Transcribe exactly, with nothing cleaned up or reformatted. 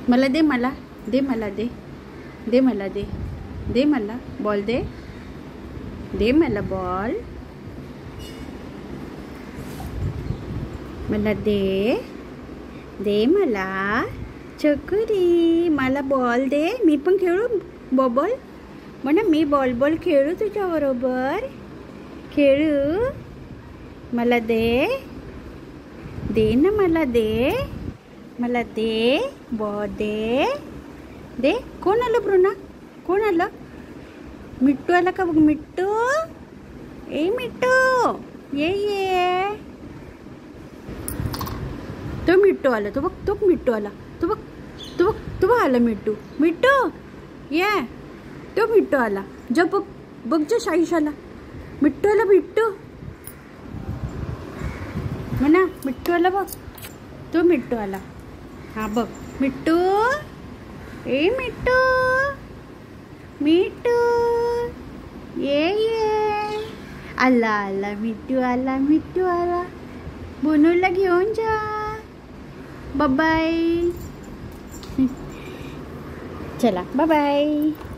मला दे, मला दे, मला दे, दे मला दे, दे मला बॉल, दे दे मला बॉल, मला दे दे मला चकुरी, मला बॉल दे, मी पण खेळू बॉल, म्हणा मी बॉल बॉल खेळू तुझ्याबरोबर, खेळू, मला दे दे ना, मला दे, मला दे बॉल, दे दे. कोण आलं ब्रुना, कोण आलं? मिट्टू आला का बघ, मिट्टू, ए मिट्टू ये ये, तो मिट्टू आला, तो बघ, तो मिट्टू आला, तो बघ, तो बघ, तो बघ आला मिट्टू, मिट्टू ये, तो मिट्टू आला, जा बघ, बघ जा शाईश आला, मिट्टू आला, मिट्टू म्हणा, मिट्टू आला बघ, तो मिट्टू आला, हा बघ मिट्टू, ए मिट्टू, मिट्टू ये ये, आला आला मिट्टू आला, मिट्टू आला, बोनूला घेऊन जा, बाय बाय, चला बाय बाय.